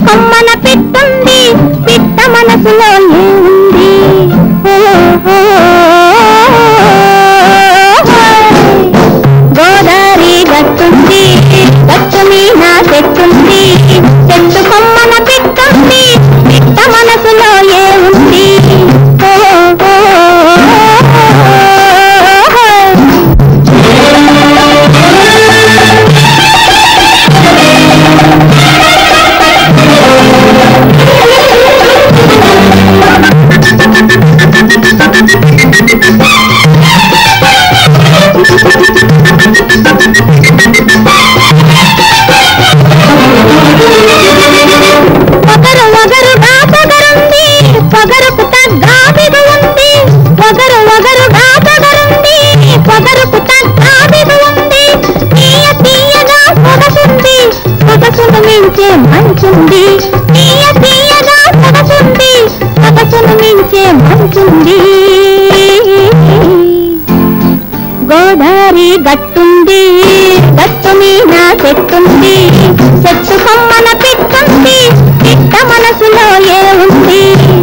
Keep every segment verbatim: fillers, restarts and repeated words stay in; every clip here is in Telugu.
కొమ్మన పెట్టుంది పిట్ట మనసులో ఏముంది గోదారి గట్టుంది గట్టు మీద చెట్టుంది చెట్టు కొమ్మన పెట్టుంది పిట్ట మనసులో ఏముంది మంచుంది తీయ తీయగా సొగసుంది సొగసును మించే మంచుంది గోదారి గట్టుంది గట్టు మీద చెట్టుంది చెట్టు కొమ్మన పెట్టుంది పిట్ట మనసులో ఏముంది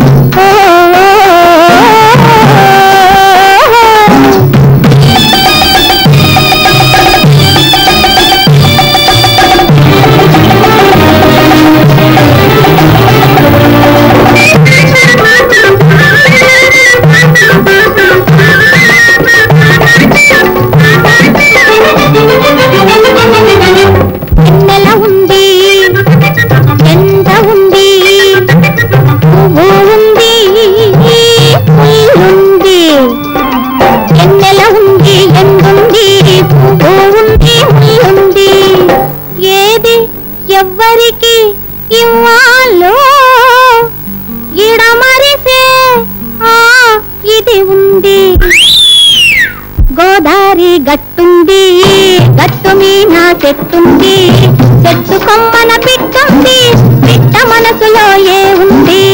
ఎవ్వరికి ఇవ్వాలో ఇడమరిసే ఆ ఇది ఉంది గోదారి గట్టుంది గట్టు మీద చెట్టుంది చెట్టు కొమ్మన పిట్టుంది పిట్ట మనసులో ఏముంది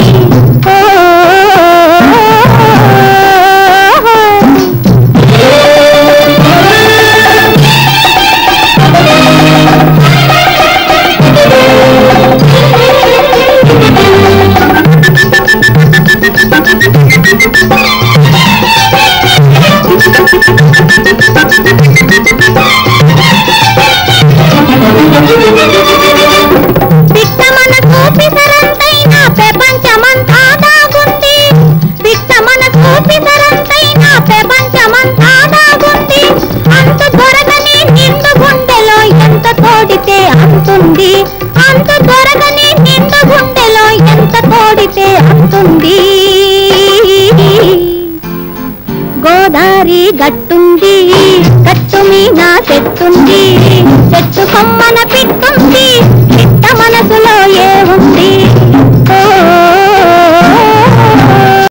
పిట్ట మనసు పిసరంతైన ప్రపంచమంతా దాగుంది పిట్ట మనసు పిసరంతైన ప్రపంచమంతా దాగుంది అంత దొరకని నిండు గుండెలో ఎంత తోడితే అంతుంది అంత దొరకని నిండు గుండెలో ఎంత తోడితే అంతుంది గోదారి గట్టుంది గట్టు మీద చెట్టుంది చెట్టు కొమ్మన పిట్ట